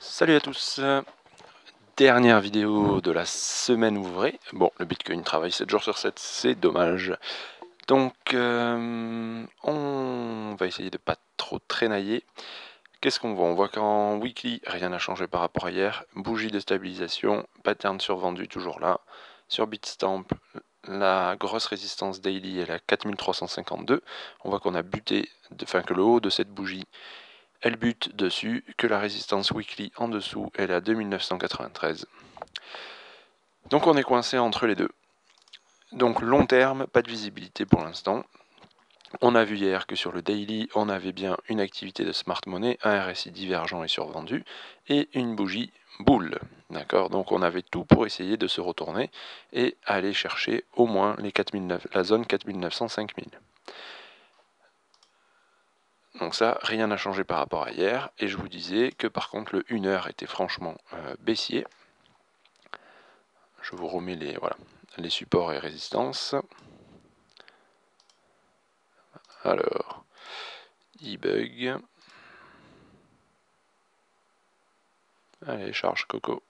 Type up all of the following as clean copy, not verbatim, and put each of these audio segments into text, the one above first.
Salut à tous, dernière vidéo de la semaine ouvrée. Bon, le Bitcoin travaille 7 jours sur 7, c'est dommage. Donc, on va essayer de pas trop traînailler. Qu'est-ce qu'on voit? On voit qu'en weekly, rien n'a changé par rapport à hier. Bougie de stabilisation, pattern survendu toujours là. Sur Bitstamp, la grosse résistance daily est à 4352. On voit qu'on a buté, que le haut de cette bougie elle bute dessus, que la résistance weekly en dessous, elle est à 2993. Donc on est coincé entre les deux. Donc long terme, pas de visibilité pour l'instant. On a vu hier que sur le daily, on avait bien une activité de smart money, un RSI divergent et survendu, et une bougie boule. D'accord. Donc on avait tout pour essayer de se retourner et aller chercher au moins les 4009, la zone 4900-5000. Donc ça, rien n'a changé par rapport à hier. Et je vous disais que par contre le 1 heure était franchement baissier. Je vous remets les supports et résistances. Alors, e-bug. Allez, charge Coco.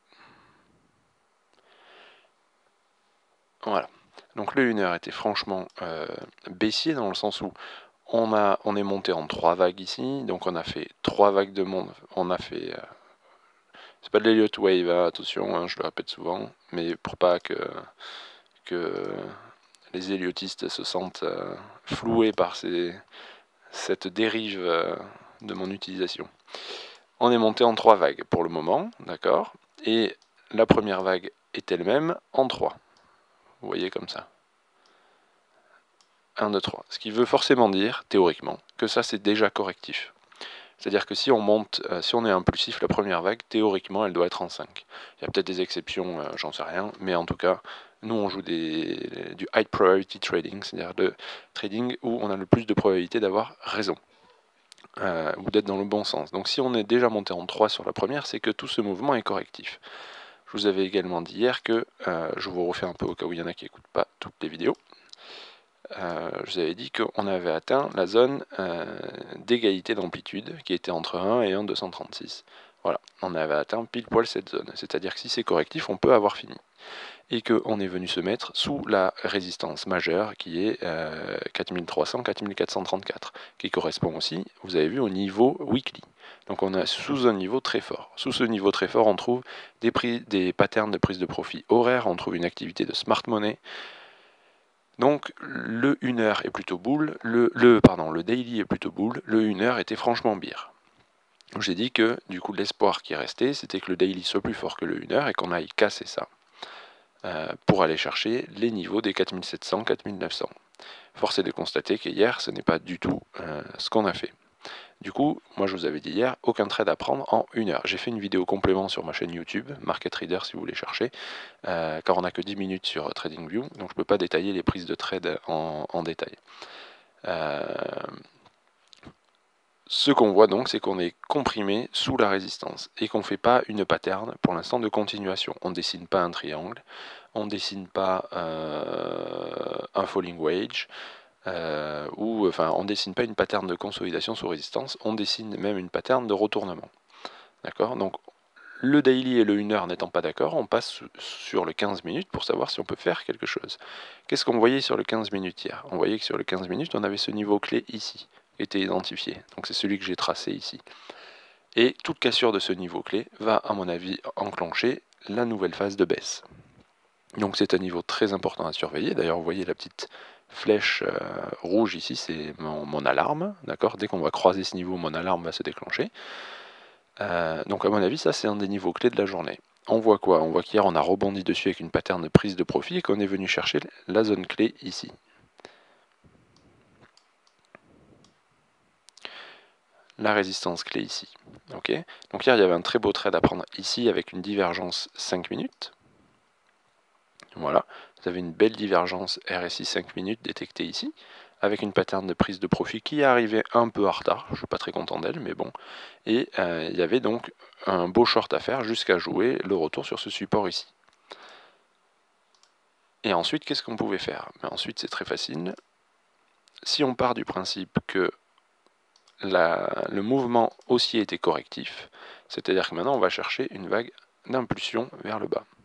Voilà. Donc le 1 heure était franchement baissier dans le sens où on est monté en 3 vagues ici. Donc on a fait 3 vagues de monde. On a fait... c'est pas de l'Elliott Wave, hein, attention, hein, je le répète souvent. Mais pour pas que les héliotistes se sentent floués par cette dérive de mon utilisation. On est monté en 3 vagues pour le moment, d'accord? Et la première vague est elle-même en 3. Vous voyez comme ça. 1, 2, 3. Ce qui veut forcément dire, théoriquement, que ça c'est déjà correctif. C'est-à-dire que si on monte, si on est impulsif, la première vague, théoriquement, elle doit être en 5. Il y a peut-être des exceptions, j'en sais rien, mais en tout cas, nous on joue du high probability trading, c'est-à-dire de trading où on a le plus de probabilité d'avoir raison. Ou d'être dans le bon sens. Donc si on est déjà monté en 3 sur la première, c'est que tout ce mouvement est correctif. Je vous avais également dit hier que, je vous refais un peu au cas où il y en a qui n'écoutent pas toutes les vidéos, je vous avais dit qu'on avait atteint la zone d'égalité d'amplitude qui était entre 1 et 1,236. Voilà, on avait atteint pile poil cette zone. C'est-à-dire que si c'est correctif, on peut avoir fini. Et qu'on est venu se mettre sous la résistance majeure qui est 4300-4434, qui correspond aussi, vous avez vu, au niveau weekly. Donc on est sous un niveau très fort. Sous ce niveau très fort, on trouve des patterns de prise de profit horaire, on trouve une activité de smart money. Donc le 1 heure est plutôt bull, le daily est plutôt bull, le 1 heure était franchement bear. J'ai dit que du coup l'espoir qui restait, c'était que le daily soit plus fort que le 1 heure et qu'on aille casser ça. Pour aller chercher les niveaux des 4700-4900. Force est de constater qu'hier, ce n'est pas du tout ce qu'on a fait. Du coup, moi je vous avais dit hier, aucun trade à prendre en 1 heure. J'ai fait une vidéo complément sur ma chaîne YouTube, Market Reader si vous voulez chercher, car on n'a que 10 minutes sur TradingView, donc je ne peux pas détailler les prises de trade en détail. Ce qu'on voit donc, c'est qu'on est comprimé sous la résistance et qu'on ne fait pas une pattern pour l'instant de continuation. On ne dessine pas un triangle, on ne dessine pas un falling wedge, on ne dessine pas une pattern de consolidation sous résistance, on dessine même une pattern de retournement. D'accord? Donc le daily et le 1 heure n'étant pas d'accord, on passe sur le 15 minutes pour savoir si on peut faire quelque chose. Qu'est-ce qu'on voyait sur le 15 minutes hier? On voyait que sur le 15 minutes, on avait ce niveau clé ici, qui était identifié. Donc c'est celui que j'ai tracé ici. Et toute cassure de ce niveau clé va, à mon avis, enclencher la nouvelle phase de baisse. Donc c'est un niveau très important à surveiller. D'ailleurs, vous voyez la petite flèche rouge ici, c'est mon alarme. D'accord? Dès qu'on va croiser ce niveau, mon alarme va se déclencher. Donc à mon avis, ça c'est un des niveaux clés de la journée. On voit quoi? On voit qu'hier on a rebondi dessus avec une pattern de prise de profit et qu'on est venu chercher la zone clé ici. La résistance clé ici. Okay, donc hier il y avait un très beau trade à prendre ici avec une divergence 5 minutes. Voilà, vous avez une belle divergence RSI 5 minutes détectée ici, avec une pattern de prise de profit qui est arrivée un peu en retard, je ne suis pas très content d'elle, mais bon. Et il y avait donc un beau short à faire jusqu'à jouer le retour sur ce support ici. Et ensuite, qu'est-ce qu'on pouvait faire? Ensuite, c'est très facile. Si on part du principe que le mouvement haussier était correctif, C'est-à-dire que maintenant, on va chercher une vague d'impulsion vers le bas.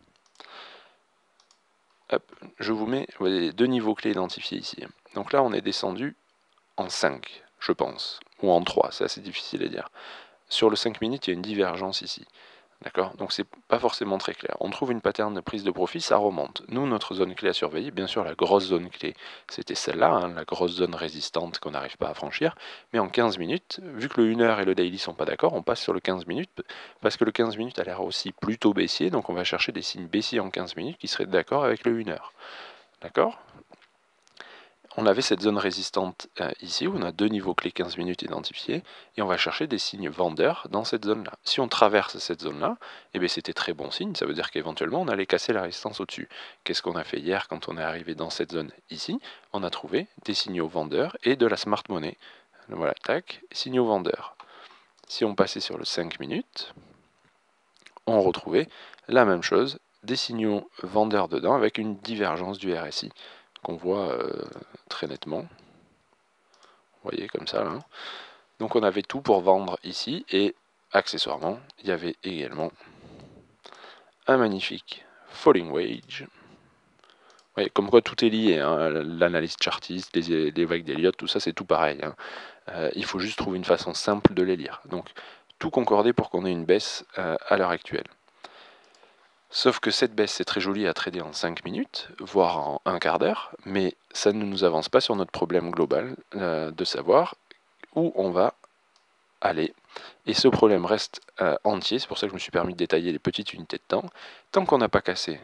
Hop, je vous mets, vous voyez, les deux niveaux clés identifiés ici. Donc là, on est descendu en 5, je pense, ou en 3, c'est assez difficile à dire. Sur le 5 minutes, il y a une divergence ici. D'accord? Donc c'est pas forcément très clair. On trouve une pattern de prise de profit, ça remonte. Nous, notre zone clé à surveiller, bien sûr la grosse zone clé, c'était celle-là, hein, la grosse zone résistante qu'on n'arrive pas à franchir. Mais en 15 minutes, vu que le 1 heure et le daily sont pas d'accord, on passe sur le 15 minutes, parce que le 15 minutes a l'air aussi plutôt baissier, donc on va chercher des signes baissiers en 15 minutes qui seraient d'accord avec le 1 heure. D'accord? On avait cette zone résistante ici, où on a deux niveaux clés 15 minutes identifiés, et on va chercher des signes vendeurs dans cette zone-là. Si on traverse cette zone-là, eh bien c'était très bon signe, ça veut dire qu'éventuellement on allait casser la résistance au-dessus. Qu'est-ce qu'on a fait hier quand on est arrivé dans cette zone ici? On a trouvé des signaux vendeurs et de la smart money. Voilà, tac, signaux vendeurs. Si on passait sur le 5 minutes, on retrouvait la même chose, des signaux vendeurs dedans avec une divergence du RSI qu'on voit très nettement. Vous voyez comme ça là. Donc on avait tout pour vendre ici et accessoirement il y avait également un magnifique falling wedge. Vous voyez, comme quoi tout est lié, hein. L'analyse chartiste, les vagues d'Elliott, tout ça c'est tout pareil. Hein. Il faut juste trouver une façon simple de les lire. Donc tout concordé pour qu'on ait une baisse à l'heure actuelle. Sauf que cette baisse c'est très joli à trader en 5 minutes, voire en un quart d'heure, mais ça ne nous avance pas sur notre problème global de savoir où on va aller. Et ce problème reste entier, c'est pour ça que je me suis permis de détailler les petites unités de temps. Tant qu'on n'a pas cassé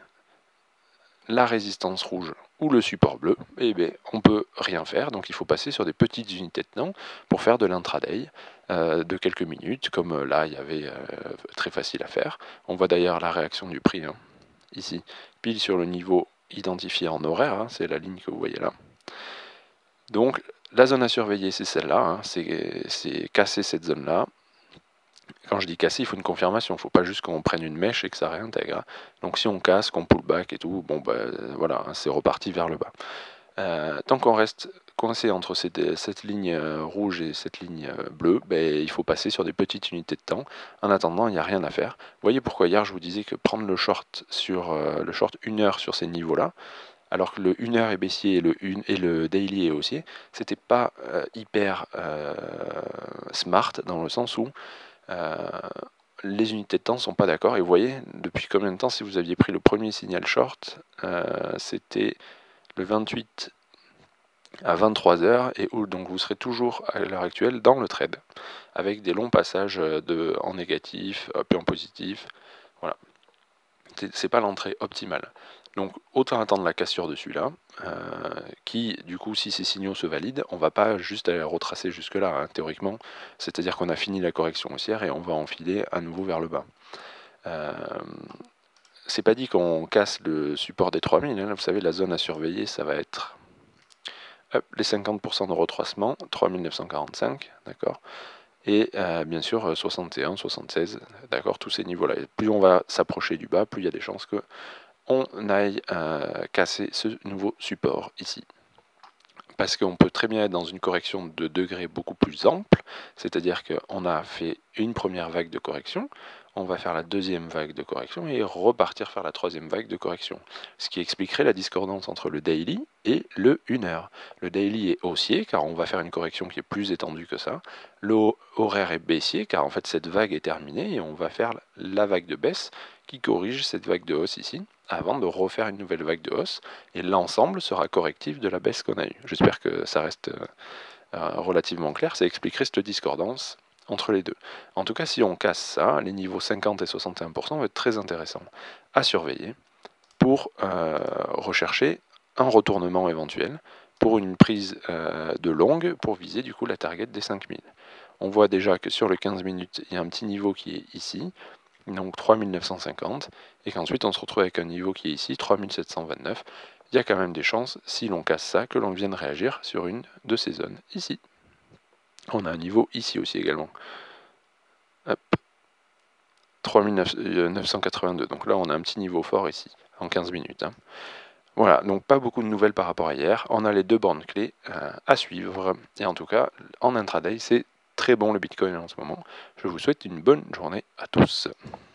la résistance rouge ou le support bleu, eh bien, on ne peut rien faire. Donc il faut passer sur des petites unités de temps pour faire de l'intraday de quelques minutes, comme là il y avait très facile à faire. On voit d'ailleurs la réaction du prix, hein, ici, pile sur le niveau identifié en horaire, hein, c'est la ligne que vous voyez là. Donc la zone à surveiller, c'est celle-là, hein, c'est casser cette zone-là. Quand je dis casser, il faut une confirmation, il ne faut pas juste qu'on prenne une mèche et que ça réintègre. Hein. Donc si on casse, qu'on pull back et tout, bon ben voilà, hein, c'est reparti vers le bas. Tant qu'on reste coincé entre cette ligne rouge et cette ligne bleue, ben, il faut passer sur des petites unités de temps. En attendant, il n'y a rien à faire. Vous voyez pourquoi hier je vous disais que prendre le short sur le short 1 heure sur ces niveaux-là, alors que le 1 heure est baissier et le daily est haussier, c'était pas hyper smart dans le sens où les unités de temps ne sont pas d'accord. Et vous voyez, depuis combien de temps, si vous aviez pris le premier signal short, c'était le 28 à 23 heures, et où donc vous serez toujours à l'heure actuelle dans le trade, avec des longs passages en négatif, puis en positif. Voilà. C'est pas l'entrée optimale. Donc autant attendre la cassure de celui-là, qui du coup si ces signaux se valident, on va pas juste aller retracer jusque là, hein, théoriquement, c'est-à-dire qu'on a fini la correction haussière et on va enfiler à nouveau vers le bas. C'est pas dit qu'on casse le support des 3000, hein, vous savez la zone à surveiller ça va être les 50% de retracement, 3945, d'accord, et bien sûr 61, 76, d'accord, tous ces niveaux-là. Plus on va s'approcher du bas, plus il y a des chances que on aille casser ce nouveau support ici. Parce qu'on peut très bien être dans une correction de degrés beaucoup plus ample, c'est-à-dire qu'on a fait une première vague de correction, on va faire la deuxième vague de correction et repartir faire la troisième vague de correction. Ce qui expliquerait la discordance entre le daily et le 1 heure. Le daily est haussier car on va faire une correction qui est plus étendue que ça. Le horaire est baissier car en fait cette vague est terminée et on va faire la vague de baisse qui corrige cette vague de hausse ici avant de refaire une nouvelle vague de hausse et l'ensemble sera correctif de la baisse qu'on a eue. J'espère que ça reste relativement clair, ça expliquerait cette discordance entre les deux. En tout cas, si on casse ça, les niveaux 50 et 61% vont être très intéressants à surveiller pour rechercher un retournement éventuel pour une prise de longue pour viser du coup la target des 5000. On voit déjà que sur le 15 minutes, il y a un petit niveau qui est ici, donc 3950, et qu'ensuite on se retrouve avec un niveau qui est ici, 3729. Il y a quand même des chances, si l'on casse ça, que l'on vienne réagir sur une de ces zones ici. On a un niveau ici aussi également. Hop. 3982, donc là on a un petit niveau fort ici, en 15 minutes. Hein. Voilà, donc pas beaucoup de nouvelles par rapport à hier. On a les deux bornes clés à suivre, et en tout cas, en intraday, c'est très très bon le Bitcoin en ce moment. Je vous souhaite une bonne journée à tous.